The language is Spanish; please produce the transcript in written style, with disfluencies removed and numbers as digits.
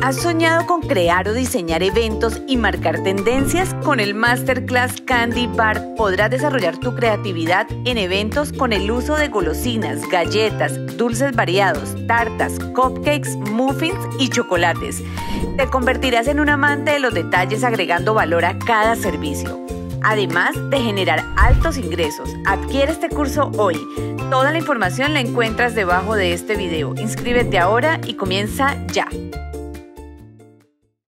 ¿Has soñado con crear o diseñar eventos y marcar tendencias? Con el Masterclass Candy Bar podrás desarrollar tu creatividad en eventos con el uso de golosinas, galletas, dulces variados, tartas, cupcakes, muffins y chocolates. Te convertirás en un amante de los detalles agregando valor a cada servicio, además de generar altos ingresos. Adquiere este curso hoy. Toda la información la encuentras debajo de este video. Inscríbete ahora y comienza ya.